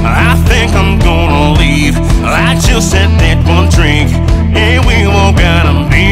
I think I'm gonna leave. I just had that one drink, and we all gotta be